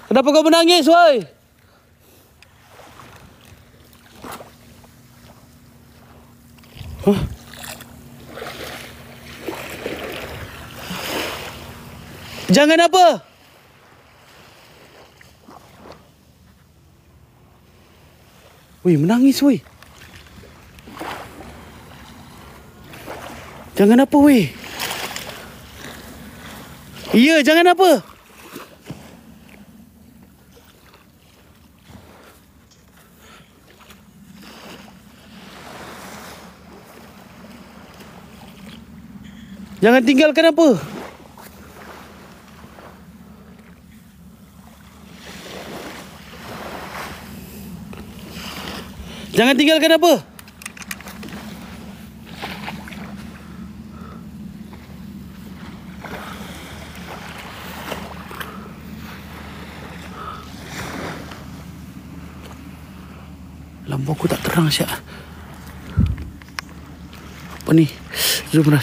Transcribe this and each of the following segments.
Kenapa kau menangis, woi? Huh? Jangan apa? Woi, menangis, woi. Jangan apa, woi? Iya, jangan apa? Jangan tinggalkan apa? Jangan tinggalkan apa? Lampu aku tak terang, Syak. Apa ni? Zumrat.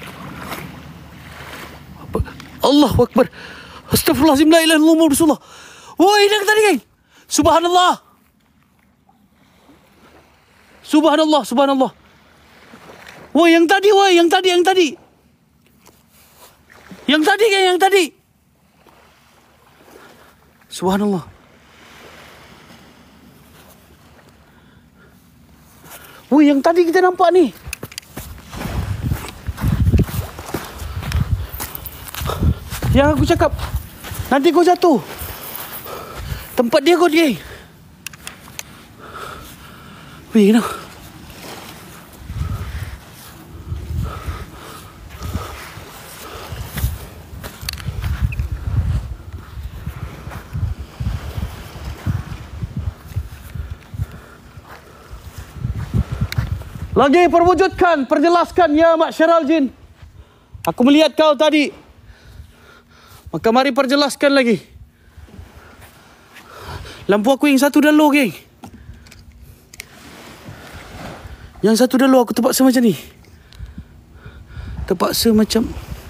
Apa? Allahu Akbar. Astaghfirullahaladzim. La ilaha illallah Muhammadur Rasulullah. Woi, yang tadi, geng. Subhanallah. Subhanallah, subhanallah. Woi, yang tadi, woi, yang tadi. Yang tadi, geng, yang tadi. Subhanallah. Woi, yang tadi kita nampak ni. Yang aku cakap, nanti kau jatuh. Tempat dia kot, geng. Wih, kenapa? Lagi perwujudkan, perjelaskan, ya Ma'syaral Jin. Aku melihat kau tadi. Maka mari perjelaskan lagi. Lampu aku yang satu dah low, geng. Yang satu dah low, aku terpaksa macam ni. Terpaksa macam...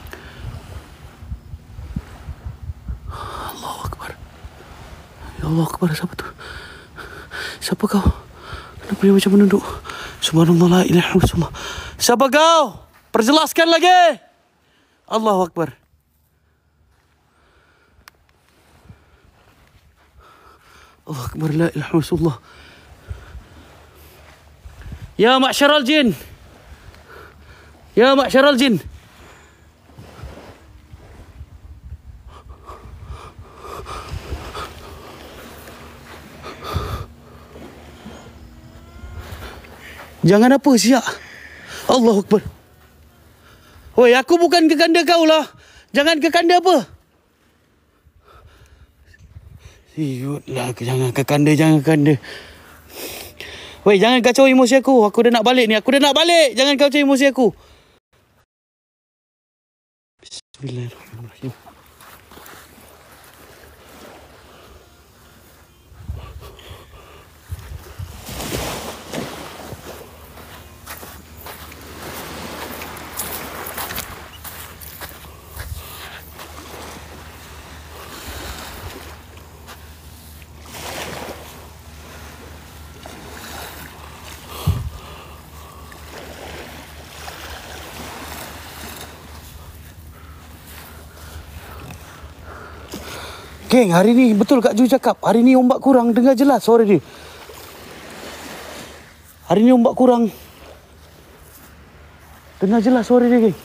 Allahu Akbar. Ya Allah Akbar, siapa tu? Siapa kau? Kenapa dia macam menunduk? Subhanallah, la ilaha illallah. Siapa kau? Perjelaskan lagi. Allahu Akbar. Allahu Akbar, la ilaha illallah. Ya Ma'syaral Jin. Ya Ma'syaral Jin. Jangan apa, Syak. Allahu Akbar. Woi, aku bukan kekanda kau lah. Jangan kekanda apa? Siutlah, jangan kekanda. Woi, jangan kacau emosi aku. Aku dah nak balik ni. Jangan kacau emosi aku. Bismillahirrahmanirrahim. Geng, hari ni betul Kak Ju cakap. Hari ni ombak kurang, dengar jelas suara dia. Hari ni ombak kurang. Dengar jelas suara dia, geng.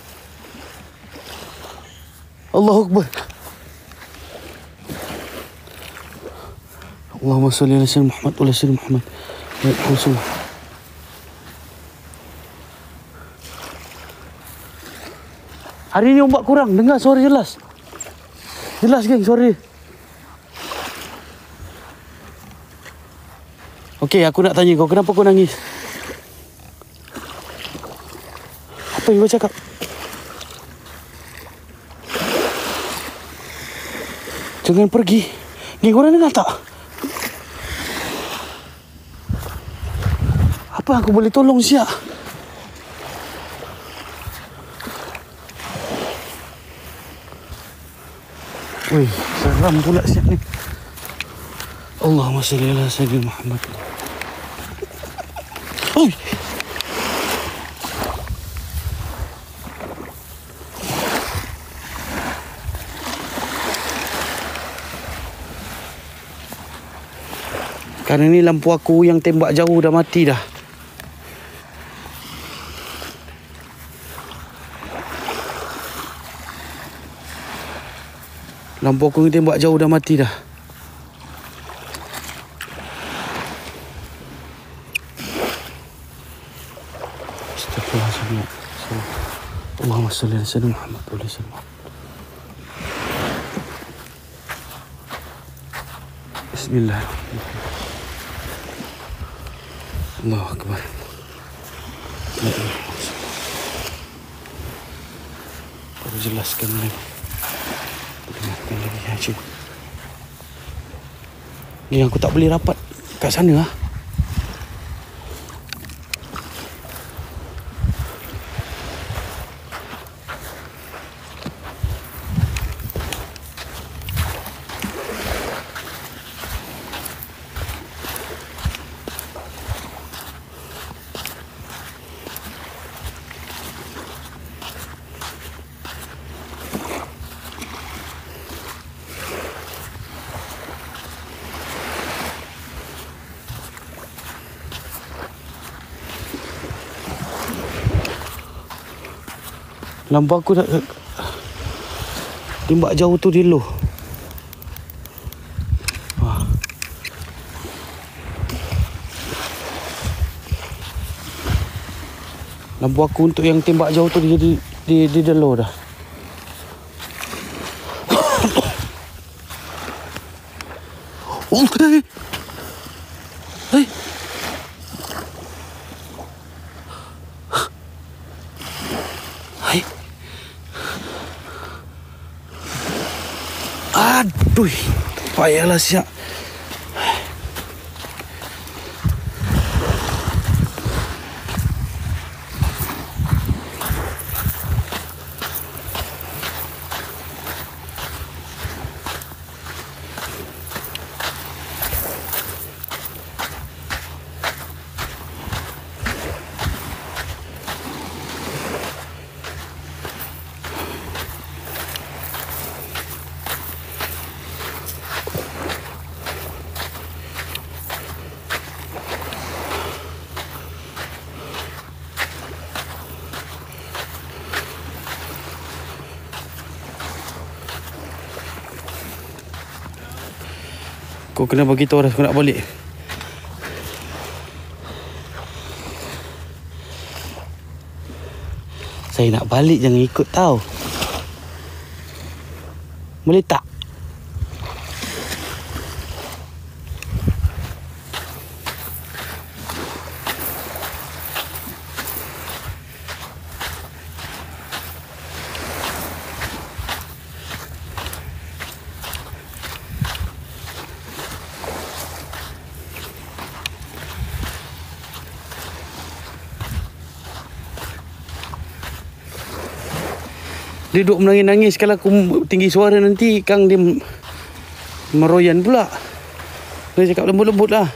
Allahu Akbar. Allahumma salli ala sayyidina Muhammad wa ala sayyidina Muhammad. Ya Rasulullah. Hari ni ombak kurang, dengar suara jelas. Jelas, geng, suara dia. Okey, aku nak tanya kau, kenapa kau nangis? Apa yang kau cakap? Jangan pergi. Ni korang dengar tak? Apa aku boleh tolong, Syak? Wih, seram pula Syak ni. Allahumma salli ala sayyidina Muhammad. Oi. Karena ni lampu aku yang tembak jauh dah mati dah. Lampu aku yang tembak jauh dah mati dah. Astagfirullahaladzim. Allahumma salli ala sayyidina Muhammad wa ala sallam. Bismillahirrahmanirrahim. Allahu Akbar. Baru jelaskan lagi. Dengarkan lagi aja. Ni aku tak boleh rapat kat sana lah. Lampu aku dah tembak jauh tu dia low. Lampu aku untuk yang tembak jauh tu dia dah low dah. Oh, hey. Hai. Aduh, payahlah siap. Kau kena bagi tahu dah aku nak balik. Saya nak balik, jangan ikut tau. Boleh tak? Dia duduk menangis-nangis. Kalau aku tinggi suara nanti Kang dia meroyan pula. Dia cakap lembut-lembut lah.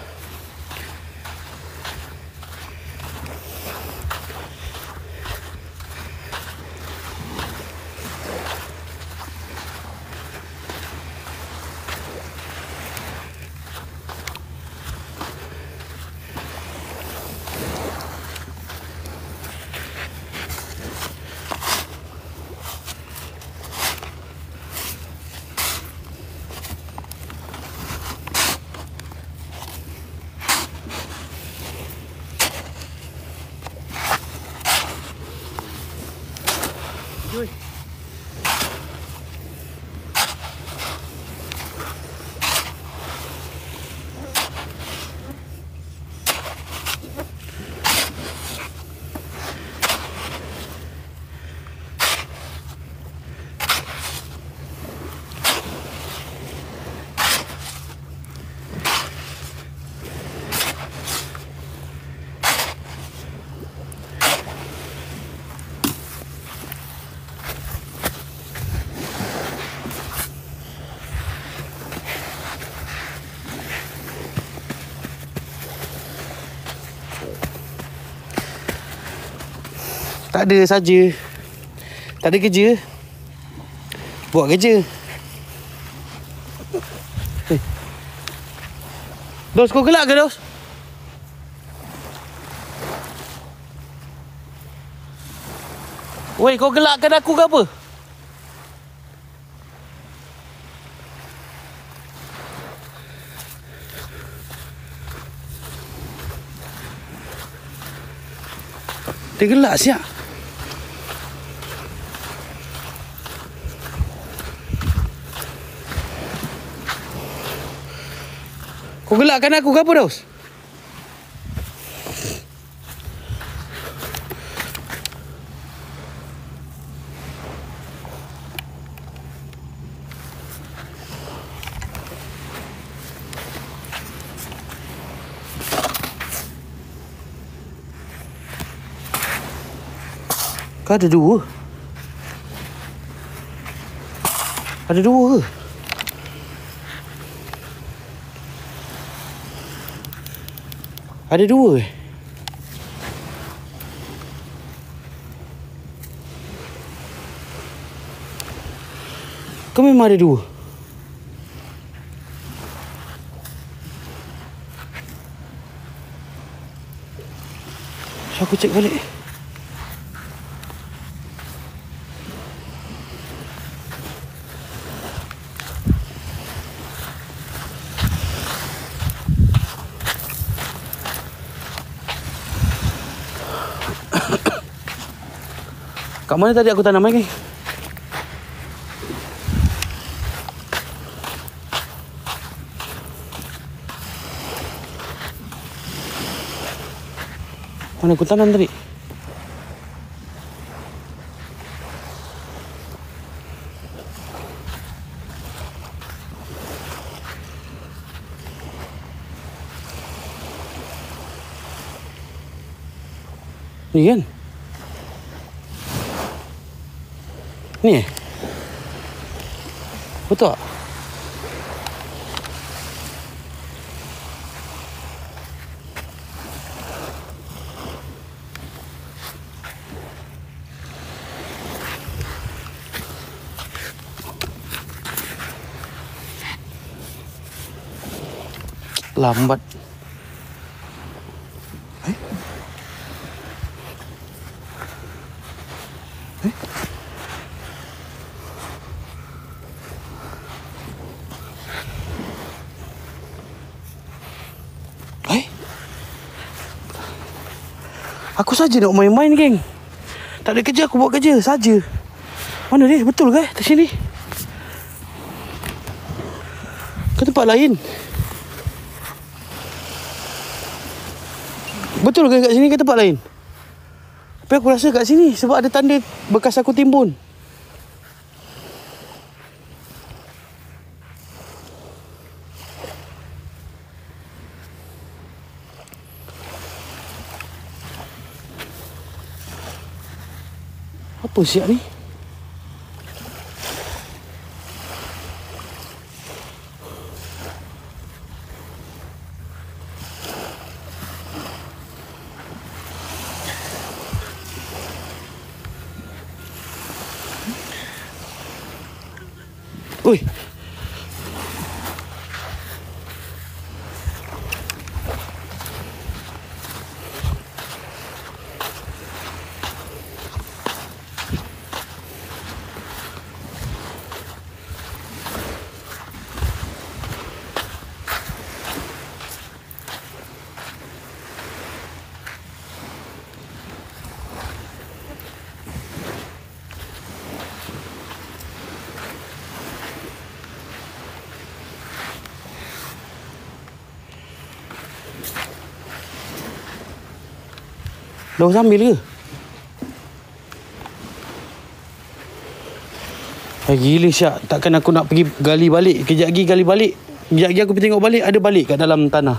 Tak ada saja. Tak ada kerja. Buat kerja. Dos, kau gelak ke, Dos? Weh, kau gelakkan aku ke apa? Dia gelak siap. Kau gelakkan aku ke apa, Dos? Kau ada dua? Ada dua ke? Ada dua ke? Kau memang ada dua? So, aku cek balik. Kat mana tadi aku tanam lagi? Mana aku tanam tadi? Ni kan? Ni betul tak? Lambat. Aku saja nak main-main, geng. Tak ada kerja, aku buat kerja saja. Mana dia? Betul ke kat sini? Ke tempat lain? Betul ke kat sini ke tempat lain? Tapi aku rasa kat sini sebab ada tanda bekas aku timbun. Apa siap ni? Oi. Dah sambil ke? Gila Syak. Takkan aku nak pergi gali balik. Kejap lagi gali balik. Kejap lagi aku pergi tengok balik. Ada balik kat dalam tanah.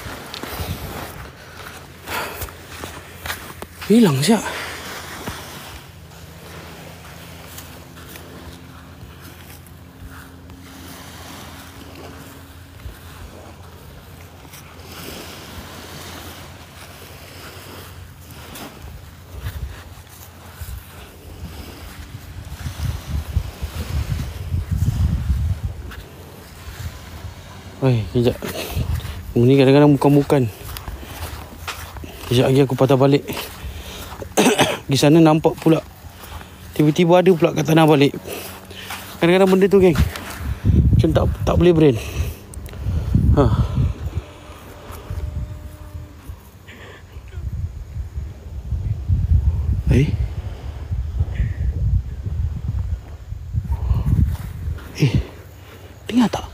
Hilang Syak. Kejap. Ni kadang-kadang bukan-bukan. Kejap lagi aku patah balik. Di sana nampak pula, tiba-tiba ada pula kat tanah balik. Kadang-kadang benda tu geng, macam tak boleh brain. Dengar tak?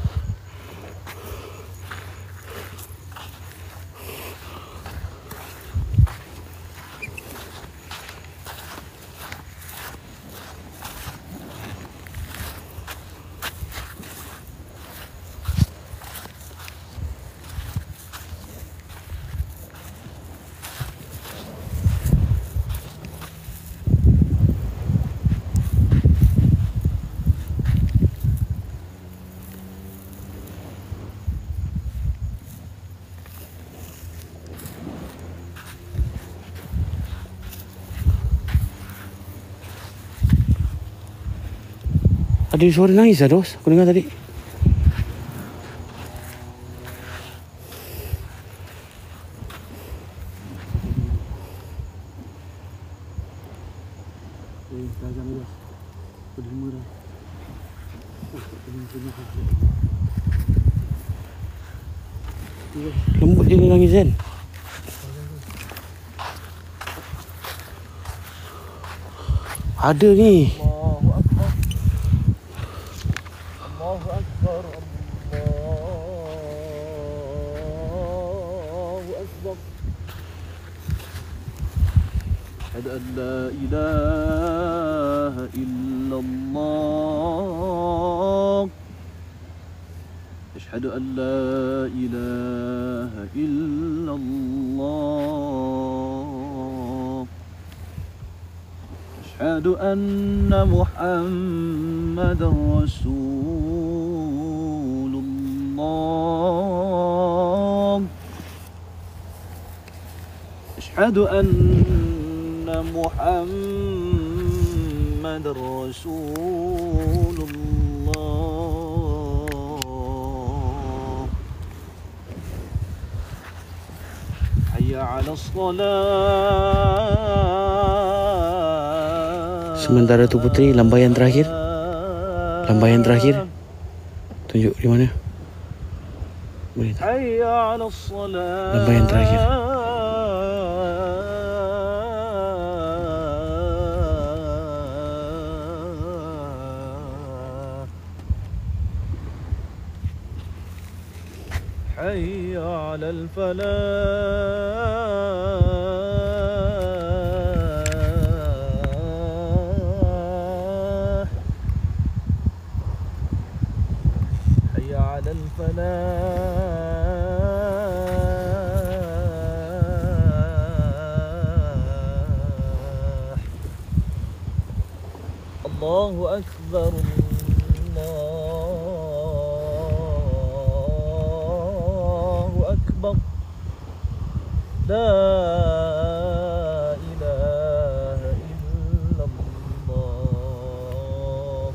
Ada suara nangis lah, Dos. Aku dengar tadi. Lembut je dia nangis kan. Ada ni. أشهد أن لا إله إلا الله أشهد أن لا إله إلا الله أشهد أن محمدا رسول الله أشهد أن محمد رسول الله حي على الصلاة. Sementara tu Putri, lambaian terakhir. Lambaian terakhir. Tunjuk di mana? حي على الصلاة. Lambaian terakhir. حي على الفلاح حي على الفلاح. الله أكبر لا إله إلا الله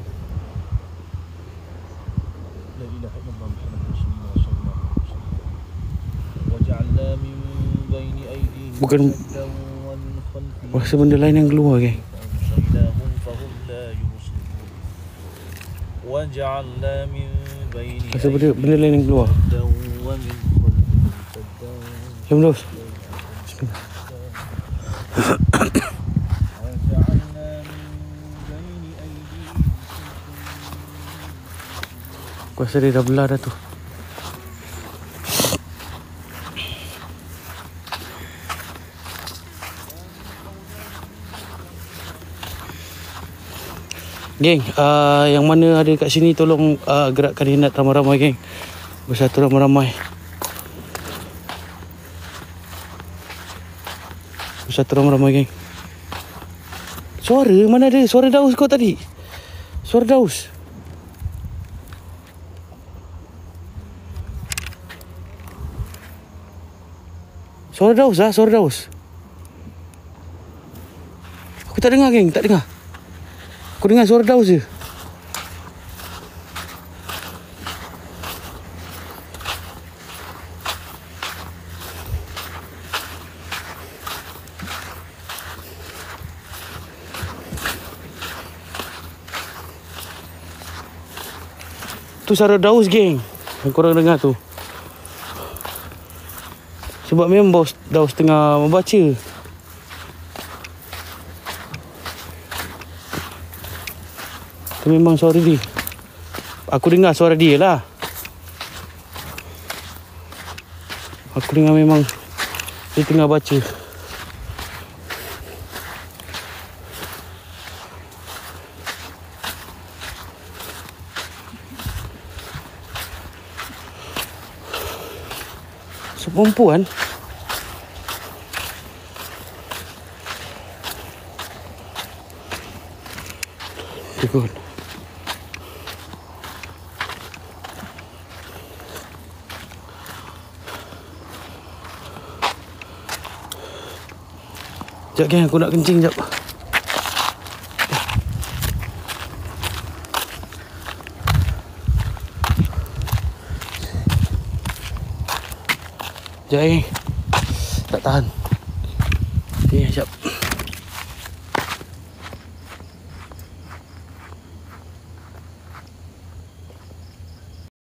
لا إله إلا الله محمد رسول الله صلى الله عليه وسلم وجعلنا من بين أيديهم سدا ومن خلفهم Rasa benda lain yang keluar geng. فأغشيناهم فهم لا يبصرون وجعلنا من بين Rasa benda lain yang keluar. سدا ومن خلفهم سدا. Jom Dos. Aku rasa dia dah belah dah tu. Geng, yang mana ada kat sini tolong gerakkan Hinat ramai-ramai geng. Bersatu ramai-ramai. Bersatu ramai-ramai geng. Suara mana ada? Suara Daus kau tadi. Suara Daus. Suara Daus lah, suara Daus. Aku tak dengar geng, tak dengar. Aku dengar suara Daus je. Tu Sarah Daus geng, yang korang dengar tu. Sebab memang bos Daus tengah membaca. Tu memang suara dia. Aku dengar suara dia lah. Aku dengar memang dia tengah baca. Perempuan. Good. Sekejap geng, aku nak kencing sekejap. Sekejap geng. Tak tahan. Sekejap.